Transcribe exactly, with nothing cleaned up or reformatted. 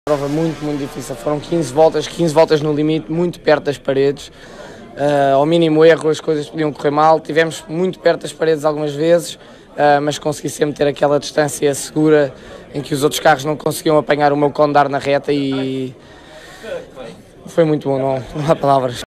Prova muito, muito difícil. Foram quinze voltas, quinze voltas no limite, muito perto das paredes. Uh, ao mínimo erro as coisas podiam correr mal. Tivemos muito perto das paredes algumas vezes, uh, mas consegui sempre ter aquela distância segura em que os outros carros não conseguiam apanhar o meu condar na reta e foi muito bom, não, não há palavras.